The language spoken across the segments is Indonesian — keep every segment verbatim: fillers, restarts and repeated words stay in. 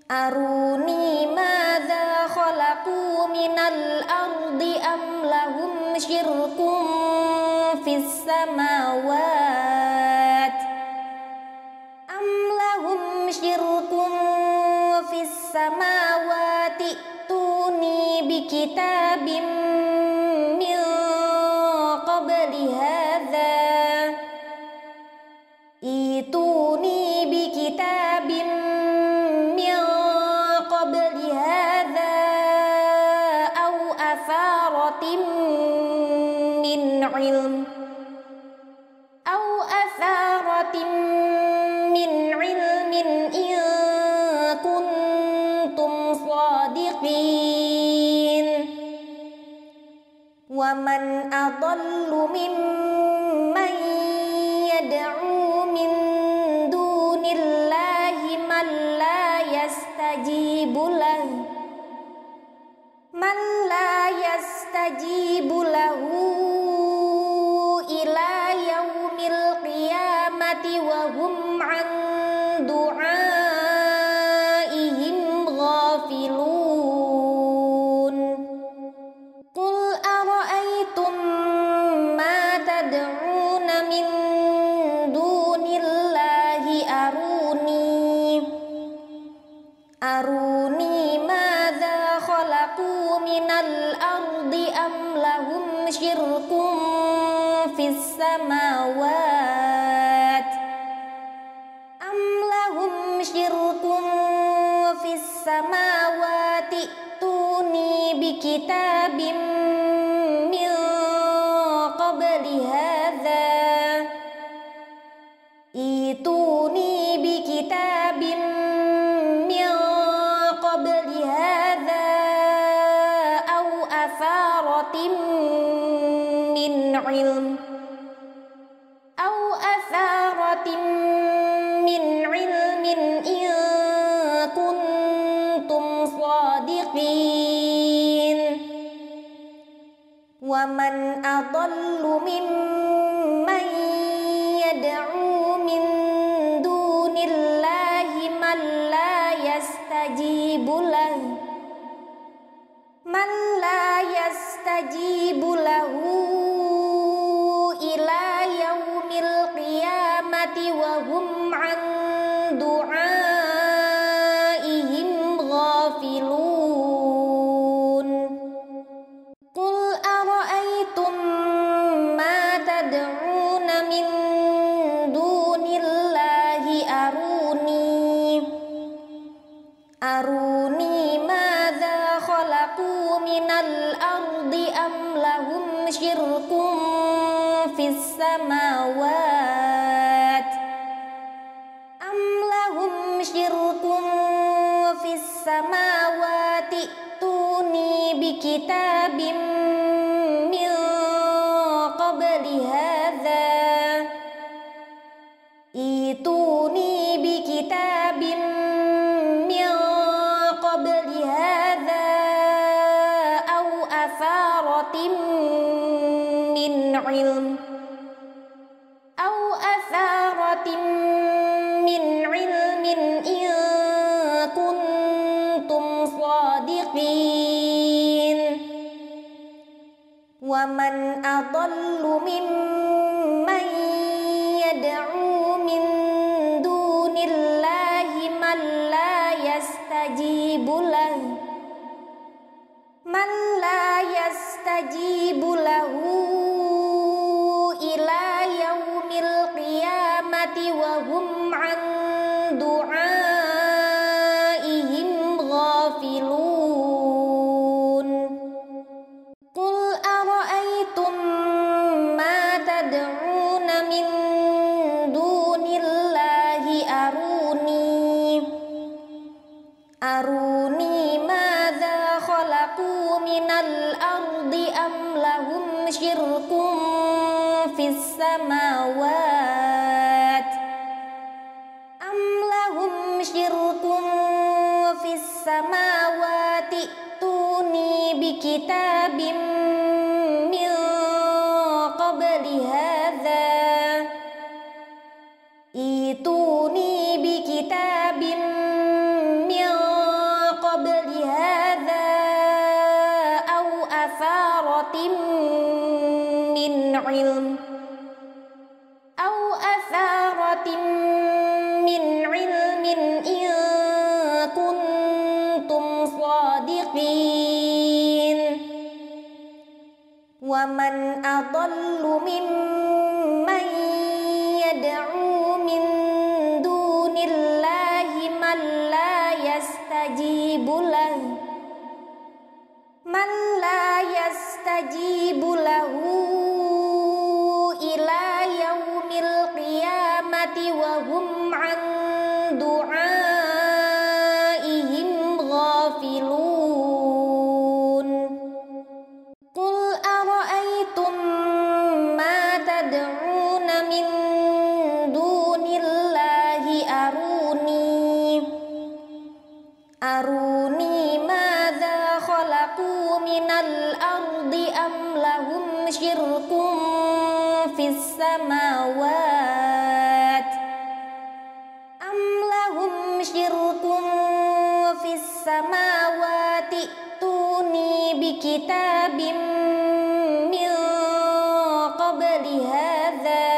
Aruni madza khalaqu minal ardi am lahum syirkum fis samawat am lahum syirkum fis samawati tuni bi kitabim min qabli hadza ituni bi kitabim min qabli hadza aw atharatin min ilm aw atharatin min ilmin in kuntum shadiqin wa man adallu mimman yad'u min dunillahi man la yastajibu lahu man la yastajibu lahu ila yaumil qiyamati wa hum an du'aihim ghafilun. Qul ara'aytum ma tad'una min dunillahi aruni aruni madza khalaqu minal ardi am lahum syirkum fis samawat am lahum syirkum fis samawati tuni bi kitabim min qabli hadza ituni bi kitabim min qabli hadza aw atharatin min ilm aw atharatin min ilmin in kuntum shadiqin wa man adallu mimman yad'u min dunillahi man la yastajibu lahu man la yastajibu lahu ila yaumil qiyamati wa hum an du'aihim ghafilun. Qul ara'aytum ma tad'una min dunillahi aruni aruni madza khalaqu minal ardi am lahum syirkum fis samawat am lahum syirkum fis samawati tuni bi kitabim min qabli hadza ituni bi kitabim min qabli hadza aw atharatin min ilm aw atharatin min ilmin in kuntum shadiqin wa man adallu mimman yad'u min dunillahi man la yastajibu lahu man la yastajibu lahu ila yaumil qiyamati wa hum an du'aihim ghafilun. Qul ara'aytum ma tad'una min dunillahi aruni aruni madza khalaqu minal ardi am lahum syirkum fis samawat am lahum syirkum fis samawati tuni bi kitabim min qabli hadza ituni bi kitabim min علم أو أثارة من علم إن كنتم صادقين ومن أضل ممن يدعو من دون الله من لا يستجيب له من لا يستجيب له إلى يوم القيامة وهم عن دعائهم غافلون قل أرأيتم ما تدعون من دون الله أروني أروني ماذا خلقوا من الأرض أم لهم شرك في السماوات أم لهم شرك في السماوات ائتوني بكتاب من قبل هذا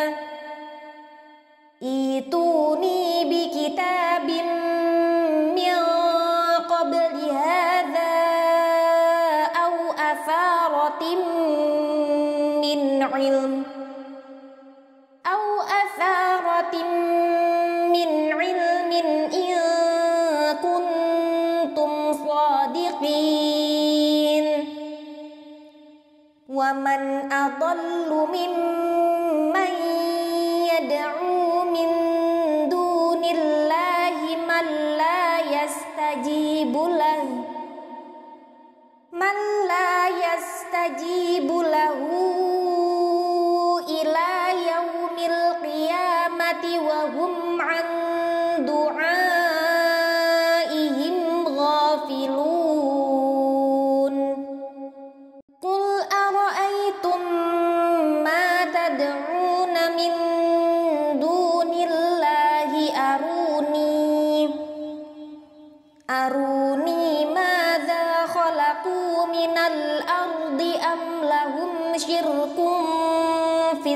ائتوني بكتاب من قبل هذا أو أثارة من علم أو أثارة من علم إن كنتم صادقين ومن أضل ممن يدعو من دون الله من لا يستجيب له من لا يستجيب له إلى يوم القيامة وهم عن دعائهم غافلون قل أرأيتم ما تدعون من دون الله أروني أروني ماذا خلقوا من الأرض أم لهم شرك في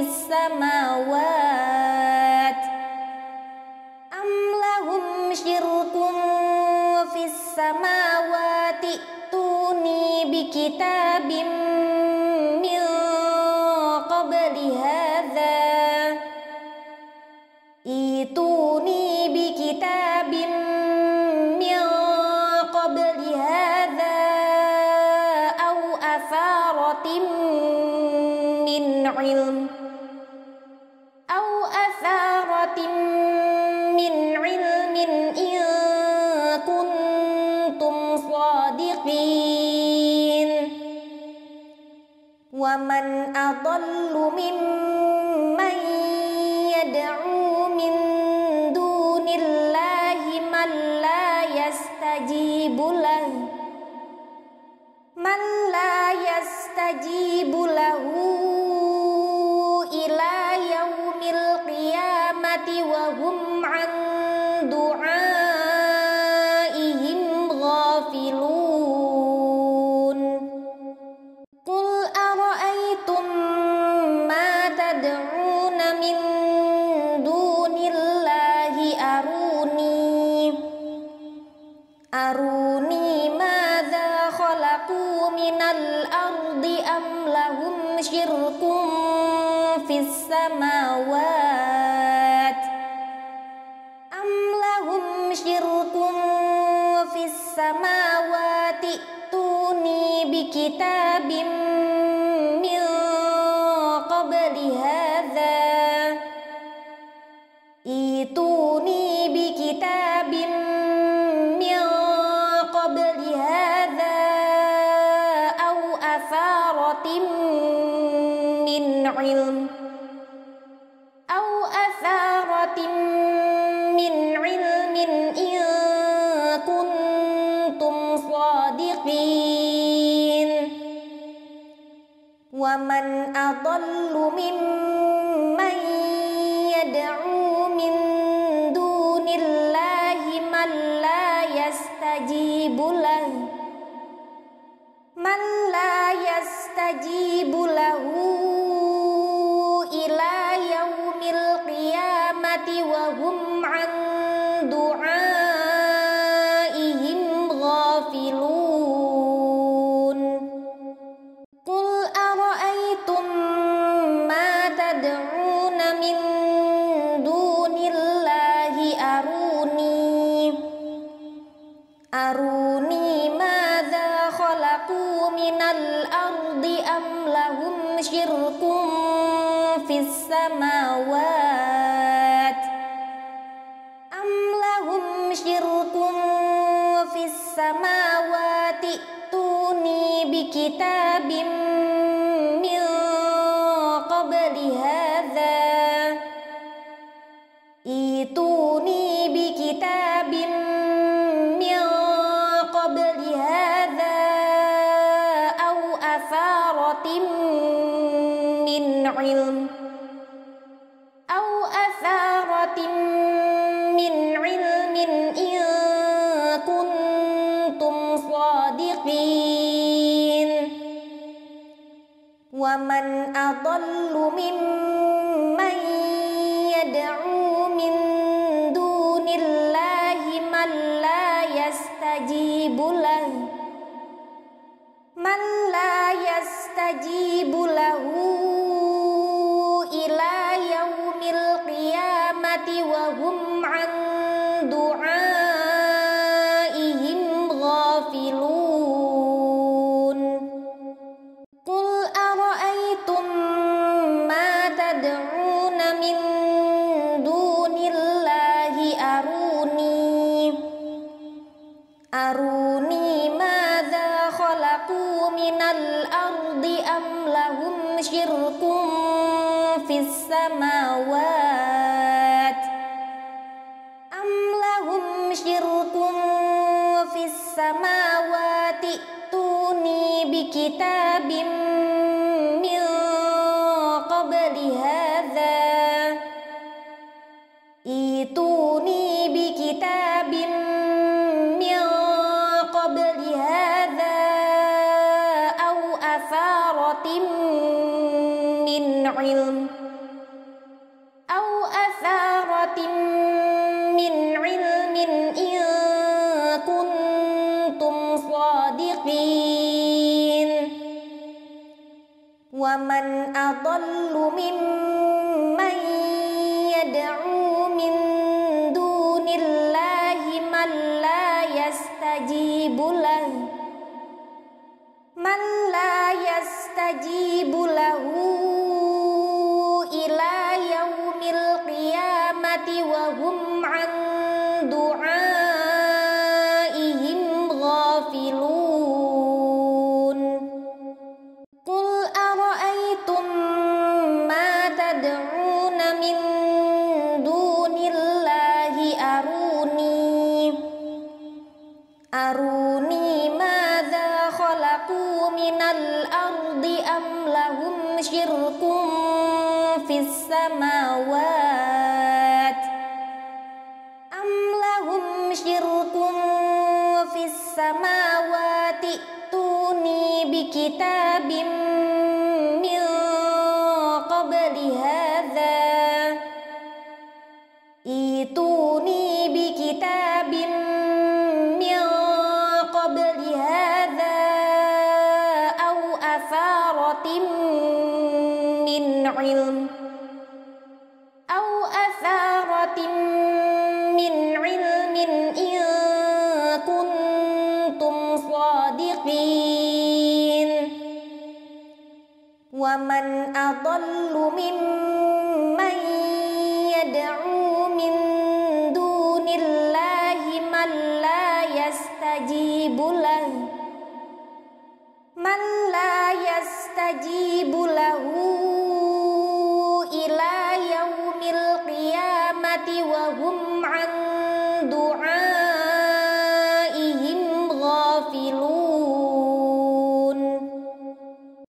السماوات أم لهم شرك في السماوات ائتوني بكتاب من قبل هذا ائتوني بكتاب من قبل هذا أو أثارة من علم أو أثارة من علم إن كنتم صادقين ومن أضل ممن يدعو من دون الله من لا يستجيب له من لا يستجيب له إلى يوم القيامة وهم عن دعائهم غافلون قل أرأيتم ما تدعون من دون الله أروني أروني ماذا خلقوا من الأرض أم لهم شرك في السماوات أم لهم شرك في السماوات ائتوني بكتاب من قبل هذا ائتوني بكتاب من قبل هذا أو أثارة من علم أو أثارة من علم إن كنتم صادقين ومن أضل ممن يدعو من دون الله من لا يستجيب له من لا يستجيب له Aruni madza khalaqu minal ardi am lahum syirkum fis samawat am lahum syirkum fis samawati tuni bi kitabim min qabli hadza ituni bi kitabim min qabli hadza aw atharatin min ilm aw atharatin min ilmin in kuntum shadiqin wa man adallu mimman yad'u min dunillahi man la yastajibu lahu man la yastajibu lahu ila yaumil qiyamati wa hum an du'aihim ghafilun. Qul ara'aytum ma tad'una min dunillahi aruni aruni madza khalaqu minal ardi am lahum syirkum fis samawat am lahum syirkum fis samawati tuni bi kitabim min qabli hadza ituni bi kitabim min qabli hadza aw atharatin min ilm aw atharatin min ilmin in kuntum shadiqin wa man adallu mimman yad'u min dunillahi man la yastajibu lahu man la yastajibu lahu ila yaumil qiyamati wa hum an du'aihim ghafilun. Qul ara'aytum ma tad'una min dunillahi aruni aruni madza khalaqu minal ardi am lahum syirkum fis samawat am lahum syirkum fis samawati tuni bi kitabim min qabli hadza ituni bi kitabim min qabli hadza aw atharatin min ilm aw atharatin min ilmin in kuntum shadiqin wa man adallu mimman yad'u min dunillahi man la yastajibu lahu man la yastajibu lahu